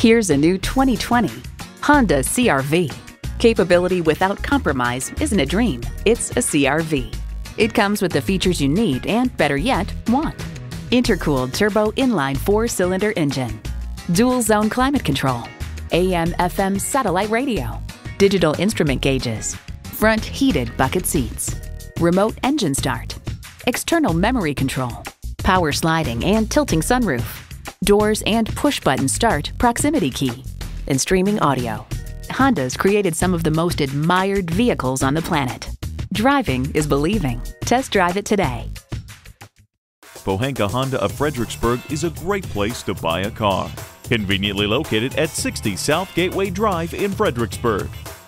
Here's a new 2020 Honda CR-V. Capability without compromise isn't a dream, it's a CR-V. It comes with the features you need and, better yet, want. Intercooled turbo inline 4-cylinder engine, dual zone climate control, AM/FM satellite radio, digital instrument gauges, front heated bucket seats, remote engine start, external memory control, power sliding and tilting sunroof, doors and push-button start proximity key, and streaming audio. Honda's created some of the most admired vehicles on the planet. Driving is believing. Test drive it today. Pohanka Honda of Fredericksburg is a great place to buy a car. Conveniently located at 60 South Gateway Drive in Fredericksburg.